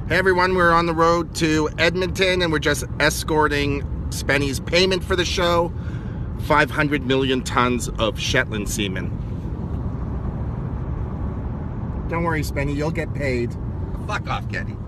Hey everyone, we're on the road to Edmonton and we're just escorting Spenny's payment for the show. 500 million tons of Shetland semen. Don't worry, Spenny, you'll get paid. Fuck off, Kenny.